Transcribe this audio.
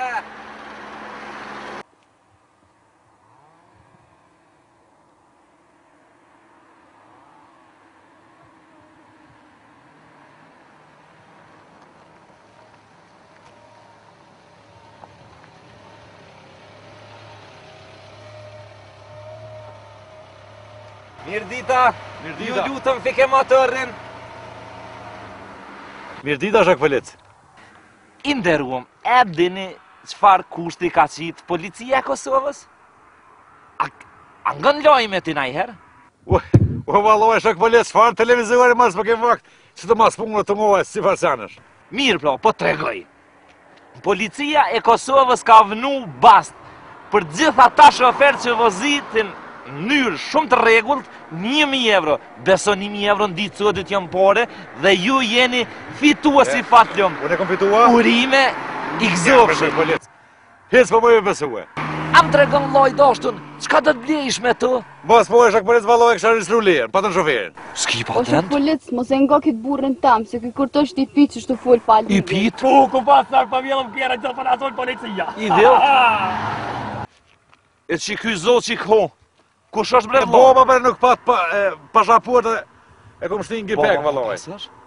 Mirdita, ju lutëm fike motorin. Mirdita, Zhak Polic. Inderuam, e dini çfarë kushti ka qitë policia e Kosovës? A ngën lojme ti najherë? O valloj, Zhak Polic, çfarë televizori mas për ke vakt, që të mas punë të ngova si farsanësh. Mirë plo, po tregoj. Policia e Kosovës ka vënu bast për gjithë ata shoferë që vozitin në mënyrë shumë të rregullt 1.000 euro. Beso 1.000 euro në ditë codit jam pore dhe ju jeni fituesi fatlum. Unë e kom fitua? Urime i gëzofshëm. Hes po më e besue. Am tregon lloj doshtun, çka do të blejsh me to? Mos po e Zhak Polic valloj kisha risrulir, pa të shoferin. S'ki pa O Zhak Polic, mos e nga këtë burrin tam, se ky kur është i pit që shtu fol pa lidhje. I pit? Ku pas sa pa vjellëm kjera që të nasoj policia. I dheu? E që ky zot që ho, kush është bre vlo? Boba për nuk pat pasaportë e kom shtin gjipek valloj.